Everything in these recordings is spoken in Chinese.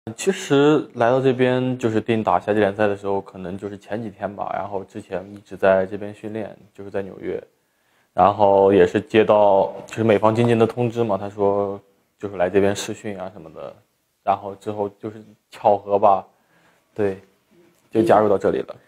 其实来到这边就是定打夏季联赛的时候，可能就是前几天吧。然后之前一直在这边训练，就是在纽约，然后也是接到就是美方经纪人的通知嘛，他说就是来这边试训啊什么的。然后之后就是巧合吧，对，就加入到这里了。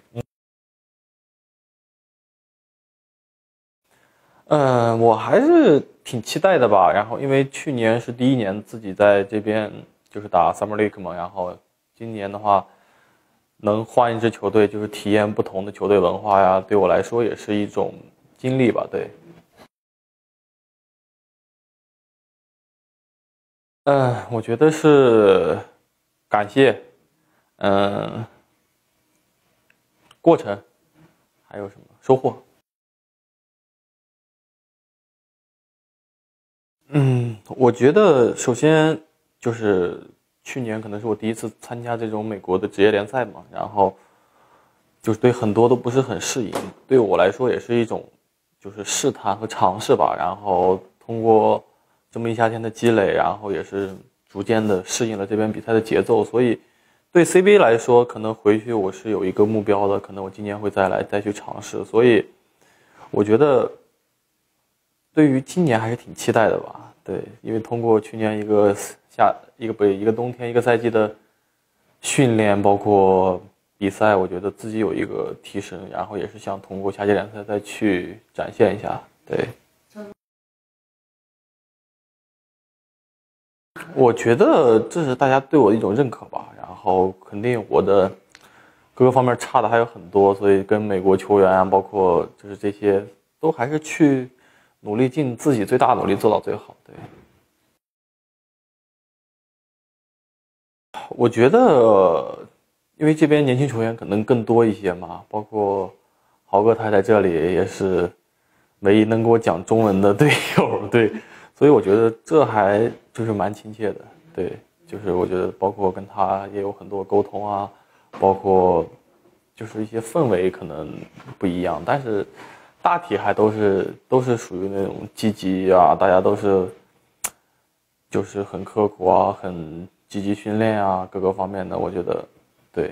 我还是挺期待的吧。然后因为去年是第一年自己在这边就是打 Summer League 嘛，然后今年的话能换一支球队，就是体验不同的球队文化呀，对我来说也是一种经历吧。对，我觉得是感谢，嗯、过程，还有什么收获？我觉得首先就是去年可能是我第一次参加这种美国的职业联赛嘛，然后就是对很多都不是很适应，对我来说也是一种就是试探和尝试吧。然后通过这么一夏天的积累，然后也是逐渐的适应了这边比赛的节奏，所以对 CBA 来说，可能回去我是有一个目标的，可能我今年会再来再去尝试，所以我觉得对于今年还是挺期待的吧。对，因为通过去年一个冬天一个赛季的训练，包括比赛，我觉得自己有一个提升，然后也是想通过夏季联赛再去展现一下。对，我觉得这是大家对我的一种认可吧。然后肯定我的各个方面差的还有很多，所以跟美国球员啊，包括就是这些，都还是去努力尽自己最大努力做到最好。对。我觉得，因为这边年轻球员可能更多一些嘛，包括豪哥他在这里也是唯一能给我讲中文的队友，对，所以我觉得这还就是蛮亲切的，对，就是我觉得包括跟他也有很多沟通啊，包括就是一些氛围可能不一样，但是大体还都是属于那种积极啊，大家都是就是很刻苦啊，很积极训练啊，各个方面的，我觉得，对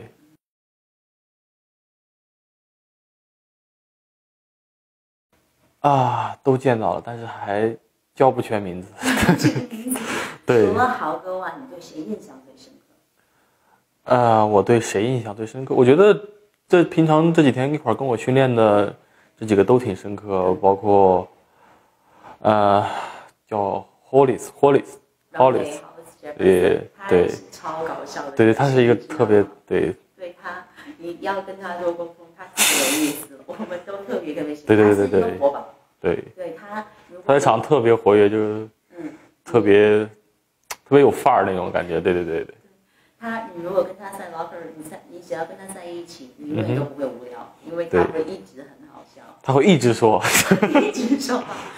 啊，都见到了，但是还叫不全名字。对， 除了豪哥外，你对谁印象最深刻？ 我对谁印象最深刻？我觉得这平常这几天一块儿跟我训练的这几个都挺深刻，包括呃叫 Hollis，对他也是超搞笑的。 对，他是一个特别对对他，你要跟他做沟通，他太有意思了，我们都特别喜欢。 对他是一个活宝。 对， 对他， 他在场特别活跃，就是特别特别有范儿那种感觉。对。 他，你如果跟他在 locker，你只要跟他在一起，你永远都不会无聊，因为他会一直很好笑。 他会一直说， 一直说话，